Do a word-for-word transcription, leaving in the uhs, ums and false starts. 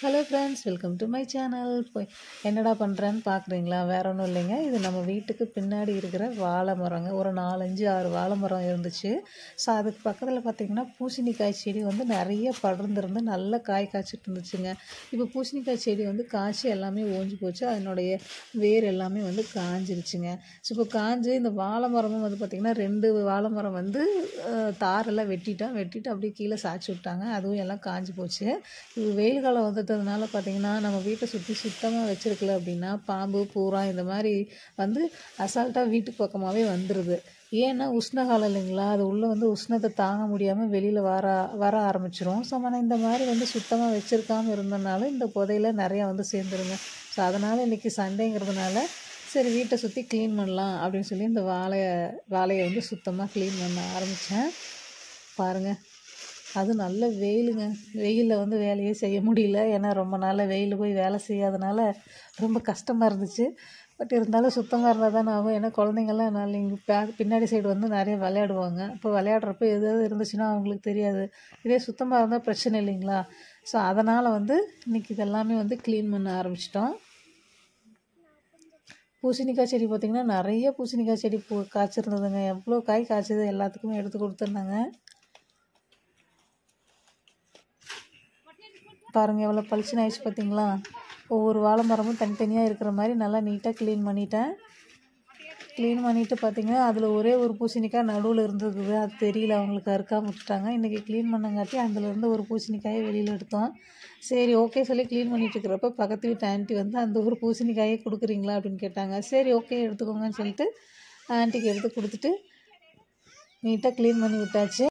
Hello friends, welcome to my channel. போய் என்னடா பண்ணுறேன்னு பார்க்குறீங்களா? வேற ஒன்றும் இல்லைங்க. இது நம்ம வீட்டுக்கு பின்னாடி இருக்கிற வாழை மரங்க. ஒரு நாலஞ்சு ஆறு வாழை மரம் இருந்துச்சு. ஸோ அதுக்கு பக்கத்தில் பார்த்திங்கன்னா பூசணிக்காய் செடி வந்து நிறைய படர்ந்துருந்து நல்ல காய் காய்ச்சிட்டு இருந்துச்சுங்க. இப்போ பூசணிக்காய் செடி வந்து காய்ச்சி எல்லாமே ஓஞ்சி போச்சு. அதனுடைய வேர் எல்லாமே வந்து காஞ்சிருச்சுங்க. ஸோ இப்போ காஞ்சு இந்த வாழை மரமும் வந்து பார்த்திங்கன்னா ரெண்டு வாழை மரம் வந்து தாரெல்லாம் வெட்டிட்டோம் வெட்டிட்டு அப்படியே கீழே சாய்ச்சி விட்டாங்க. அதுவும் எல்லாம் காஞ்சி போச்சு. இது வெயில் காலம் வந்துட்டதுனால பார்த்திங்கன்னா நம்ம வீட்டை சுற்றி சுத்தமாக வச்சுருக்கல அப்படின்னா பாம்பு பூரா இந்த மாதிரி வந்து அசால்ட்டாக வீட்டுக்கு பக்கமாகவே வந்துடுது. ஏன்னா உஷ்ணகாலம் இல்லைங்களா, அது உள்ளே வந்து உஷ்ணத்தை தாங்க முடியாமல் வெளியில் வர வர ஆரம்பிச்சிரும். ஸோ நம்ம இந்த மாதிரி வந்து சுத்தமாக வச்சுருக்காமல் இருந்ததுனால இந்த புதையில நிறையா வந்து சேர்ந்துருங்க. ஸோ அதனால் இன்றைக்கி சண்டேங்கிறதுனால சரி வீட்டை சுற்றி க்ளீன் பண்ணலாம் அப்படின்னு சொல்லி இந்த வாழையை வாழையை வந்து சுத்தமாக க்ளீன் பண்ண ஆரம்பித்தேன். பாருங்கள், அது நல்ல வெயிலுங்க. வெயிலில் வந்து வேலையே செய்ய முடியல. ஏன்னா ரொம்ப நாள் வெயில் போய் வேலை செய்யாதனால ரொம்ப கஷ்டமாக இருந்துச்சு. பட் இருந்தாலும் சுத்தமாக இருந்தால் தானே ஆகும். ஏன்னா குழந்தைங்கள்லாம் நாள் இங்கே பே பின்னாடி சைடு வந்து நிறைய விளையாடுவாங்க. இப்போ விளையாடுறப்ப எதாவது இருந்துச்சுன்னா அவங்களுக்கு தெரியாது. இதே சுத்தமாக இருந்தால் பிரச்சனை இல்லைங்களா. ஸோ அதனால் வந்து இன்றைக்கி இதெல்லாமே வந்து க்ளீன் பண்ண ஆரம்பிச்சிட்டோம். பூசணிக்காய் செடி பார்த்திங்கன்னா நிறைய பூசணிக்காய் செடி பூ காய்ச்சிருந்ததுங்க. எவ்வளோ காய் காய்ச்சது எல்லாத்துக்குமே எடுத்து கொடுத்துருந்தாங்க. பாருங்கள் எவ்வளோ பளிச்சுன்னு ஆயிடுச்சு பார்த்தீங்களா. ஒவ்வொரு வாழை மரமும் தனித்தனியாக இருக்கிற மாதிரி நல்லா நீட்டாக க்ளீன் பண்ணிட்டேன். க்ளீன் பண்ணிவிட்டு பார்த்திங்கன்னா அதில் ஒரே ஒரு பூசணிக்காய் நடுவில் இருந்தது. அது தெரியல, அவங்களுக்கு அறுக்காமல் விட்டுட்டாங்க. இன்றைக்கி க்ளீன் பண்ணங்காட்டி அதுலேருந்து ஒரு பூசணிக்காயை வெளியில் எடுத்தோம். சரி ஓகே சொல்லி க்ளீன் பண்ணிட்டு இருக்கிறப்ப பக்கத்து வீட்டு ஆண்டி வந்து அந்த ஒரு பூசணிக்காயே கொடுக்குறீங்களா அப்படின்னு கேட்டாங்க. சரி ஓகே எடுத்துக்கோங்கன்னு சொல்லிட்டு ஆண்டிக்கு எடுத்து கொடுத்துட்டு நீட்டாக க்ளீன் பண்ணி விட்டாச்சு.